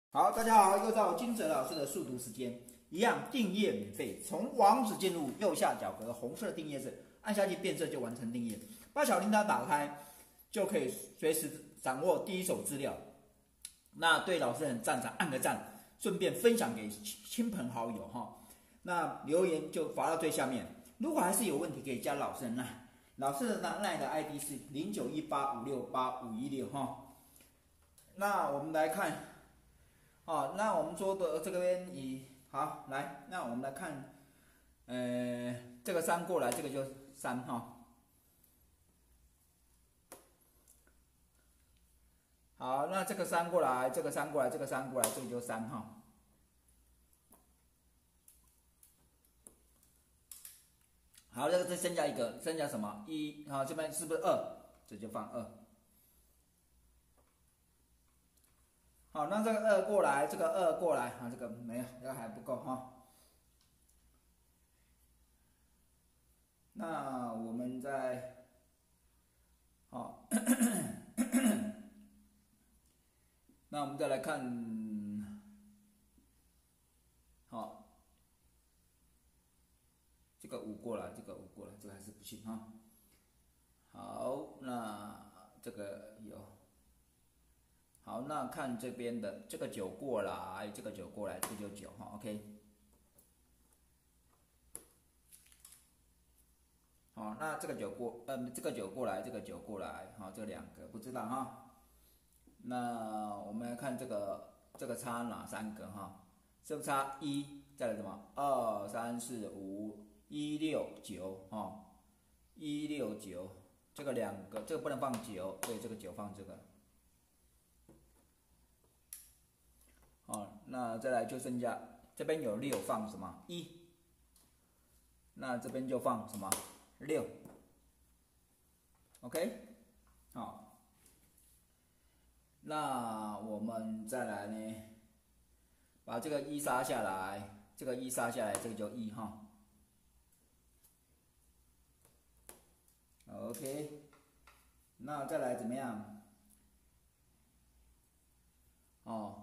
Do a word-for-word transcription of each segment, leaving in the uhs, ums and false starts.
好，大家好，又到金哲老师的速读时间，一样订阅免费，从网址进入右下角格红色的订阅字，按下去变色就完成订阅，把小铃铛打开，就可以随时掌握第一手资料。那对老师很赞赏，按个赞，顺便分享给亲朋好友哈。那留言就发到最下面，如果还是有问题，可以加老师的 LINE， 老师的 LINE 的 I D 是零九一八五六八五一六哈。那我们来看。哦，那我们说的这个边以好来，那我们来看，呃，这个三过来，这个就三哈。好，那这个三过来，这个三过来，这个三过来，这个就三哈。好，这个再增加一个，增加什么？一，好，这边是不是二？这就放二。好，那这个二过来，这个二过来，啊，这个没有，这个还不够哈。那我们再，好，那我们再来看，好，这个五过来，这个五过来，这个还是不行哈。好，那这个有。好，那看这边的这个九过来，这个九过来，这就九哈 ，OK。好，那这个九过，嗯，这个九过来，这个九过来，好，这两个不知道哈。那我们来看这个，这个差哪三个哈？这个差一，再来什么？二三四五一六九哈，一六九，这个两个，这个不能放九，所以这个九放这个。哦，那再来就剩下这边有六放什么一，那这边就放什么六 ，OK， 好，那我们再来呢，把这个一杀下来，这个一杀下来，这个就一哈 ，OK， 那再来怎么样？哦。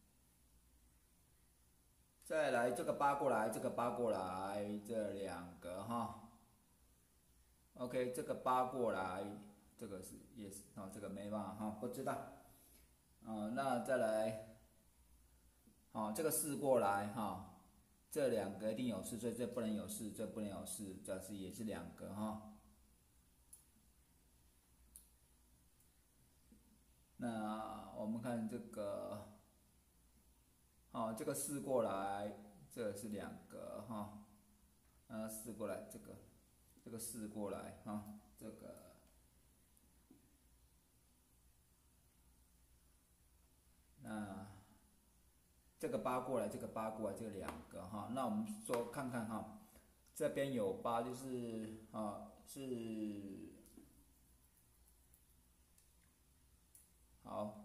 再来这个八过来，这个八过来，这两个哈 ，OK， 这个八过来，这个是 yes， 啊、哦，这个没办法哈，不知道，啊、哦，那再来，好、哦，这个四过来哈、哦，这两个一定有四，所以这不能有四，这不能有四，这是也是两个哈、哦。那我们看这个。哦，这个四过来，这是两个哈，呃，四过来这个，这个四过来哈，这个，那这个八过来，这个八过来，这个两个哈，那我们说看看哈，这边有八就是啊是，好。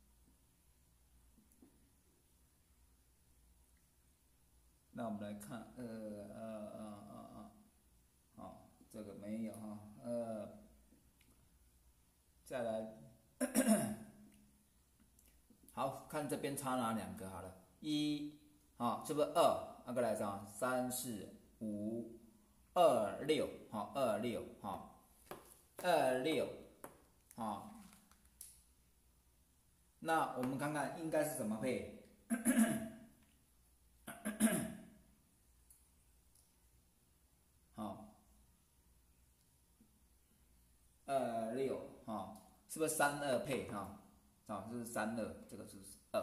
那我们来看，呃呃呃呃呃，好，这个没有哈，呃，再来，好看这边差哪两个好了，一，好，是不是二？那个来着，三四五二六，好，二六，好，二六，好，那我们看看应该是怎么配？好，二六，哈，是不是三二配哈？啊，这是三二，这个是二。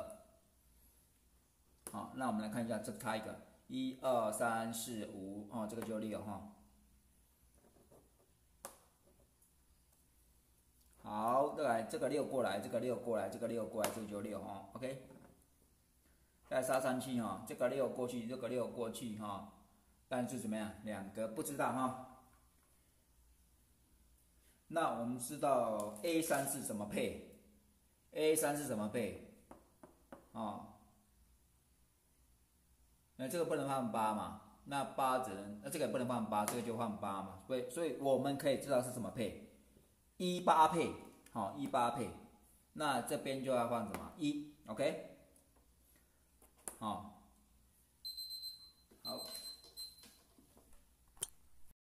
好，那我们来看一下，这个差一个，一二三四五，哦，这个就六哈。好，再来这个六过来，这个六过来，这个六过来，这个就六哈 ，OK。再杀上去哈，这个六过去，这个六过去哈，但是怎么样？两个不知道哈。那我们知道 A 三是怎么配 ？A 三是怎么配？哦，那这个不能放八嘛？那八只能，那这个也不能放八，这个就放八嘛。所以，所以我们可以知道是怎么配，一八配，好，一八配。那这边就要放什么？一 ，OK。 啊。